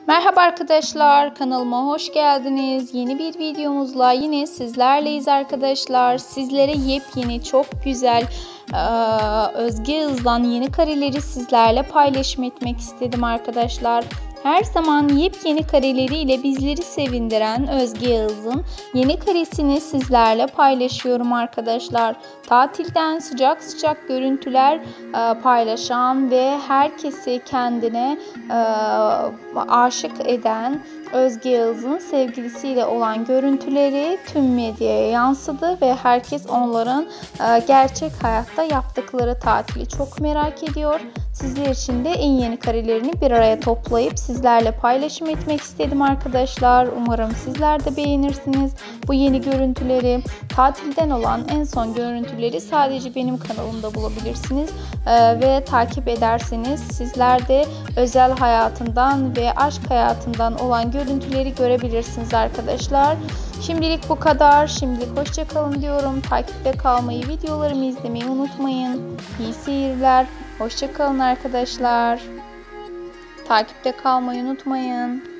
Merhaba arkadaşlar, kanalıma hoş geldiniz. Yeni bir videomuzla yine sizlerleyiz arkadaşlar. Sizlere yepyeni, çok güzel Özge Yağız'dan yeni kareleri sizlerle paylaşmak istedim arkadaşlar. Her zaman yepyeni kareleriyle bizleri sevindiren Özge Yağız'ın yeni karesini sizlerle paylaşıyorum arkadaşlar. Tatilden sıcak sıcak görüntüler paylaşan ve herkesi kendine aşık eden Özge Yağız'ın sevgilisiyle olan görüntüleri tüm medyaya yansıdı ve herkes onların gerçek hayatta yaptıkları tatili çok merak ediyor. Sizler için de en yeni karelerini bir araya toplayıp sizlerle paylaşım etmek istedim arkadaşlar. Umarım sizler de beğenirsiniz bu yeni görüntüleri. Tatilden olan en son görüntüleri sadece benim kanalımda bulabilirsiniz ve takip ederseniz sizler de özel hayatından ve aşk hayatından olan görüntüleri görebilirsiniz arkadaşlar. Şimdilik bu kadar. Şimdilik hoşça kalın diyorum. Takipte kalmayı, videolarımı izlemeyi unutmayın. İyi seyirler. Hoşça kalın arkadaşlar. Takipte kalmayı unutmayın.